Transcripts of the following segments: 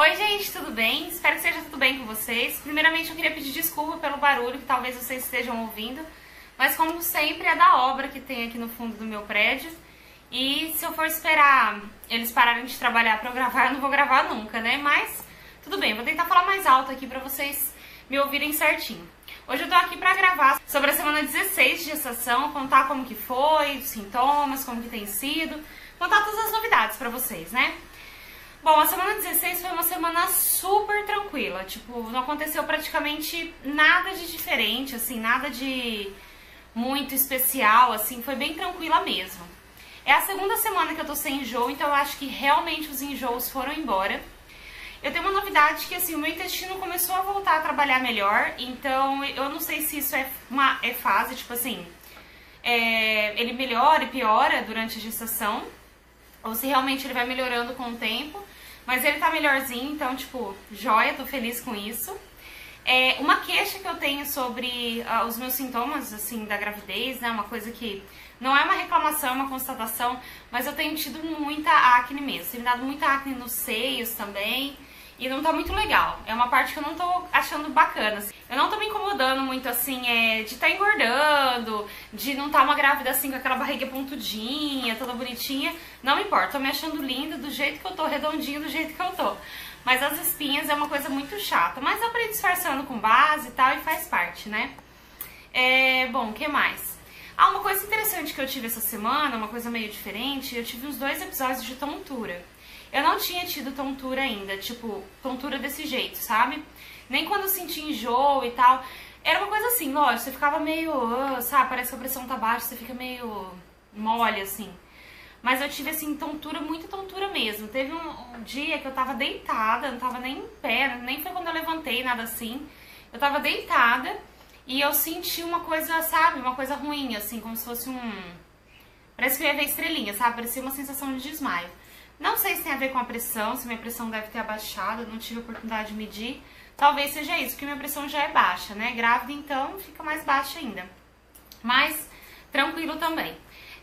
Oi gente, tudo bem? Espero que seja tudo bem com vocês. Primeiramente eu queria pedir desculpa pelo barulho que talvez vocês estejam ouvindo, mas como sempre é da obra que tem aqui no fundo do meu prédio. E se eu for esperar eles pararem de trabalhar pra eu gravar, eu não vou gravar nunca, né? Mas tudo bem, vou tentar falar mais alto aqui pra vocês me ouvirem certinho. Hoje eu tô aqui pra gravar sobre a semana 16 de gestação, contar como que foi, os sintomas, como que tem sido, contar todas as novidades pra vocês, né? Bom, a semana 16 foi uma semana super tranquila, tipo, não aconteceu praticamente nada de diferente, assim, nada de muito especial, assim, foi bem tranquila mesmo. É a segunda semana que eu tô sem enjoo, então eu acho que realmente os enjoos foram embora. Eu tenho uma novidade que, assim, o meu intestino começou a voltar a trabalhar melhor, então eu não sei se isso é fase, tipo assim, ele melhora e piora durante a gestação, ou se realmente ele vai melhorando com o tempo. Mas ele tá melhorzinho, então, tipo, joia, tô feliz com isso. Uma queixa que eu tenho sobre os meus sintomas, assim, da gravidez, né? Uma coisa que não é uma reclamação, é uma constatação, mas eu tenho tido muita acne mesmo. Tem me dado muita acne nos seios também. E não tá muito legal. É uma parte que eu não tô achando bacana. Assim. Eu não tô me incomodando muito, assim, de tá engordando, de não tá uma grávida, assim, com aquela barriga pontudinha, toda bonitinha. Não importa, tô me achando linda do jeito que eu tô, redondinho do jeito que eu tô. Mas as espinhas é uma coisa muito chata. Mas eu aprendi disfarçando com base e tal, e faz parte, né? Bom, o que mais? Uma coisa interessante que eu tive essa semana, uma coisa meio diferente, eu tive uns 2 episódios de tontura. Eu não tinha tido tontura ainda, tipo, tontura desse jeito, sabe? Nem quando eu senti enjoo e tal. Era uma coisa assim, lógico, você ficava meio, sabe, parece que a pressão tá baixa, você fica meio mole, assim. Mas eu tive, assim, tontura, muita tontura mesmo. Teve um dia que eu tava deitada, não tava nem em pé, nem foi quando eu levantei, nada assim. Eu tava deitada e eu senti uma coisa, sabe, uma coisa ruim, assim, como se fosse Parece que eu ia ver estrelinha, sabe? Parecia uma sensação de desmaio. Não sei se tem a ver com a pressão, se minha pressão deve ter abaixado, eu não tive oportunidade de medir. Talvez seja isso, porque minha pressão já é baixa, né? Grávida, então, fica mais baixa ainda. Mas, tranquilo também.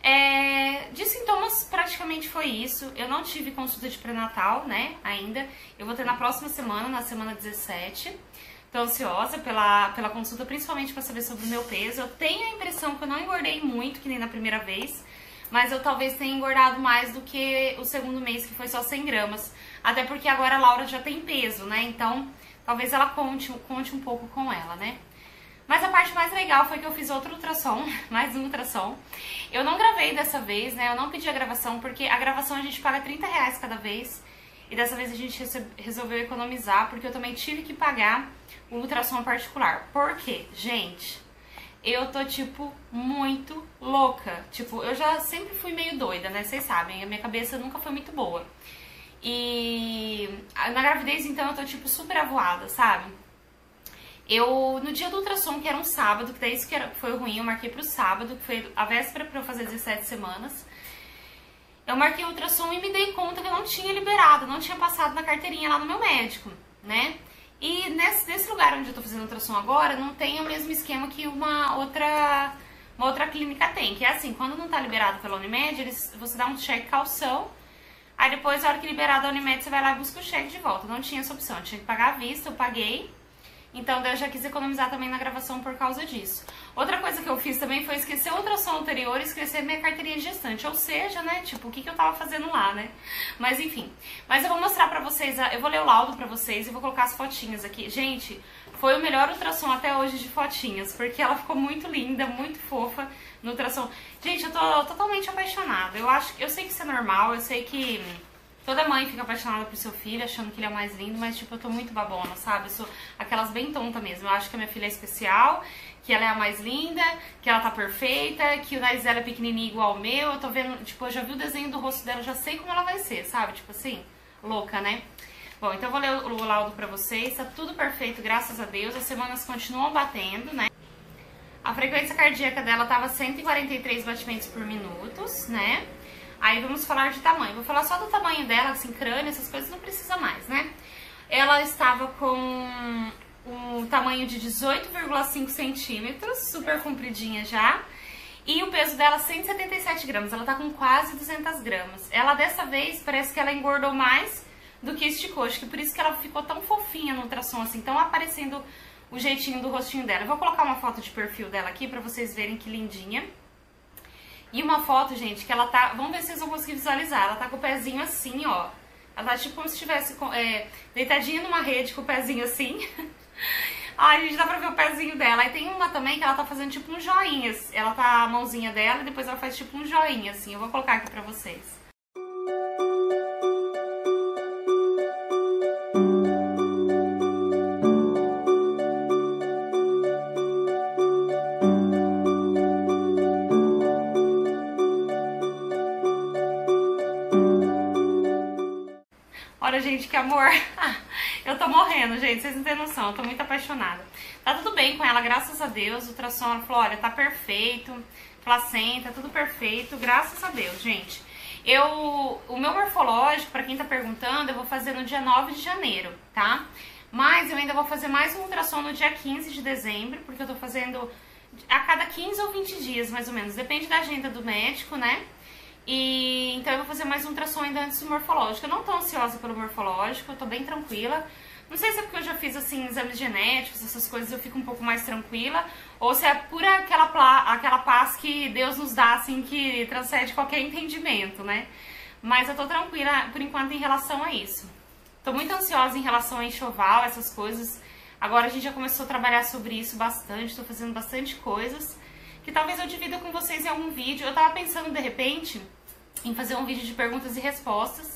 De sintomas, praticamente foi isso. Eu não tive consulta de pré-natal, né, ainda. Eu vou ter na próxima semana, na semana 17. Tô ansiosa pela consulta, principalmente para saber sobre o meu peso. Eu tenho a impressão que eu não engordei muito, que nem na primeira vez. Mas eu talvez tenha engordado mais do que o segundo mês, que foi só 100 gramas. Até porque agora a Laura já tem peso, né? Então, talvez ela conte um pouco com ela, né? Mas a parte mais legal foi que eu fiz outro ultrassom, mais um ultrassom. Eu não gravei dessa vez, né? Eu não pedi a gravação, porque a gravação a gente paga R$30 cada vez. E dessa vez a gente resolveu economizar, porque eu também tive que pagar o ultrassom particular. Por quê? Gente, eu tô, tipo, muito louca. Tipo, eu já sempre fui meio doida, né? Vocês sabem, a minha cabeça nunca foi muito boa. E na gravidez, então, eu tô, tipo, super avoada, sabe? No dia do ultrassom, que era um sábado, que daí isso que foi ruim, eu marquei pro sábado, que foi a véspera pra eu fazer 17 semanas. Eu marquei o ultrassom e me dei conta que eu não tinha liberado, não tinha passado na carteirinha lá no meu médico, né? E nesse lugar onde eu tô fazendo ultrassom agora, não tem o mesmo esquema que uma outra clínica tem. Que é assim, quando não tá liberado pela Unimed, você dá um cheque calção, aí depois, na hora que liberar da Unimed, você vai lá e busca o cheque de volta. Não tinha essa opção, eu tinha que pagar à vista, eu paguei. Então eu já quis economizar também na gravação por causa disso. Outra coisa que eu fiz também foi esquecer o ultrassom anterior e esquecer minha carteirinha de gestante. Ou seja, né, tipo, o que eu tava fazendo lá, né? Mas enfim. Mas eu vou mostrar pra vocês, eu vou ler o laudo pra vocês e vou colocar as fotinhas aqui. Gente, foi o melhor ultrassom até hoje de fotinhas, porque ela ficou muito linda, muito fofa no ultrassom. Gente, eu tô totalmente apaixonada. Eu sei que isso é normal, eu sei que toda mãe fica apaixonada por seu filho, achando que ele é o mais lindo, mas, tipo, eu tô muito babona, sabe? Eu sou aquelas bem tonta mesmo. Eu acho que a minha filha é especial, que ela é a mais linda, que ela tá perfeita, que o nariz dela é pequenininho igual ao meu. Eu tô vendo, tipo, eu já vi o desenho do rosto dela, já sei como ela vai ser, sabe? Tipo assim, louca, né? Bom, então eu vou ler o laudo pra vocês. Tá tudo perfeito, graças a Deus. As semanas continuam batendo, né? A frequência cardíaca dela tava 143 batimentos por minuto, né? Aí vamos falar de tamanho. Vou falar só do tamanho dela, assim, crânio, essas coisas não precisa mais, né? Ela estava com um tamanho de 18,5 centímetros, super compridinha já. E o peso dela 177 gramas, ela tá com quase 200 gramas. Ela dessa vez parece que ela engordou mais do que esticou. Acho que por isso que ela ficou tão fofinha no ultrassom, assim, tão aparecendo o jeitinho do rostinho dela. Eu vou colocar uma foto de perfil dela aqui pra vocês verem que lindinha. E uma foto, gente, que ela tá... Vamos ver se vocês vão conseguir visualizar. Ela tá com o pezinho assim, ó. Ela tá tipo como se estivesse deitadinha numa rede com o pezinho assim. Ai, gente, dá pra ver o pezinho dela. E tem uma também que ela tá fazendo tipo um joinha. Ela tá a mãozinha dela e depois ela faz tipo um joinha, assim. Eu vou colocar aqui pra vocês. Olha, gente, que amor. Eu tô morrendo, gente, vocês não têm noção, eu tô muito apaixonada. Tá tudo bem com ela, graças a Deus. O ultrassom, ela falou, olha, tá perfeito, placenta, tudo perfeito, graças a Deus, gente. O meu morfológico, pra quem tá perguntando, eu vou fazer no dia 9 de janeiro, tá? Mas eu ainda vou fazer mais um ultrassom no dia 15 de dezembro, porque eu tô fazendo a cada 15 ou 20 dias, mais ou menos, depende da agenda do médico, né? E então eu vou fazer mais um ultrassom ainda antes do morfológico. Eu não tô ansiosa pelo morfológico, eu tô bem tranquila. Não sei se é porque eu já fiz assim exames genéticos, essas coisas, eu fico um pouco mais tranquila, ou se é por aquela paz que Deus nos dá, assim, que transcende qualquer entendimento, né? Mas eu tô tranquila por enquanto em relação a isso. Tô muito ansiosa em relação a enxoval, essas coisas. Agora a gente já começou a trabalhar sobre isso bastante, tô fazendo bastante coisas que talvez eu divida com vocês em algum vídeo. Eu tava pensando, de repente, em fazer um vídeo de perguntas e respostas.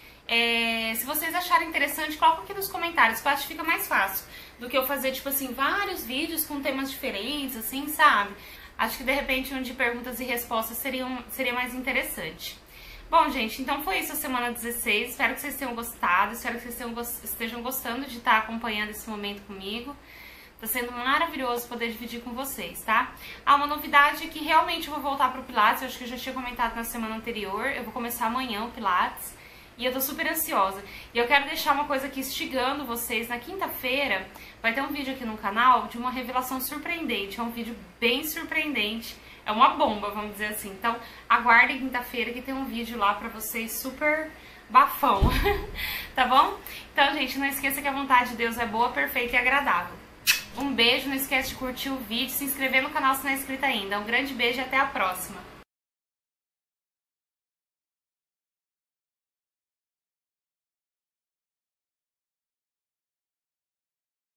Se vocês acharem interessante, coloca aqui nos comentários, que eu acho que fica mais fácil do que eu fazer, tipo assim, vários vídeos com temas diferentes, assim, sabe? Acho que, de repente, um de perguntas e respostas seria mais interessante. Bom, gente, então foi isso a semana 16. Espero que vocês tenham gostado, espero que vocês estejam gostando de estar acompanhando esse momento comigo. Tá sendo maravilhoso poder dividir com vocês, tá? Uma novidade é que realmente eu vou voltar pro Pilates, eu acho que eu já tinha comentado na semana anterior, eu vou começar amanhã o Pilates, e eu tô super ansiosa. E eu quero deixar uma coisa aqui instigando vocês, na quinta-feira vai ter um vídeo aqui no canal de uma revelação surpreendente, é um vídeo bem surpreendente, é uma bomba, vamos dizer assim. Então, aguardem quinta-feira que tem um vídeo lá pra vocês super bafão, tá bom? Então, gente, não esqueça que a vontade de Deus é boa, perfeita e agradável. Um beijo, não esquece de curtir o vídeo, se inscrever no canal se não é inscrito ainda. Um grande beijo e até a próxima!